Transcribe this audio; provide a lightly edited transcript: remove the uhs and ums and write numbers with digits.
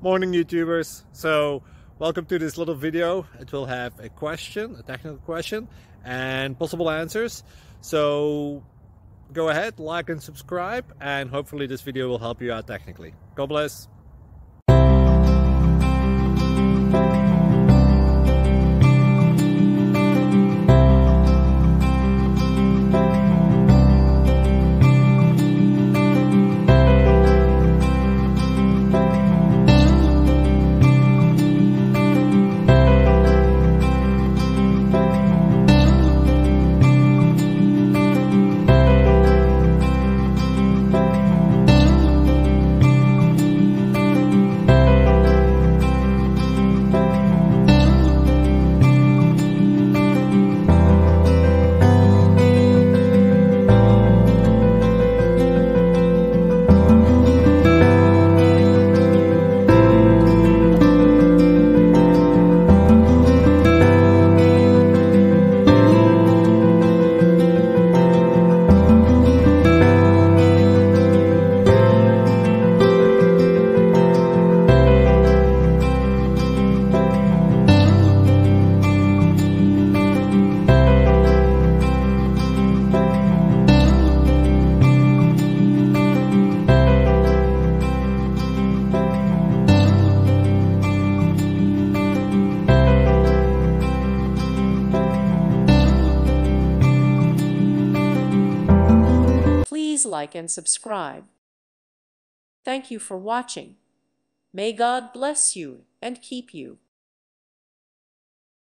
Morning YouTubers. So welcome to this little video. It will have a question, a technical question, and possible answers. So go ahead, like and subscribe, and hopefully this video will help you out technically. God bless. Please like and subscribe. Thank you for watching. May God bless you and keep you.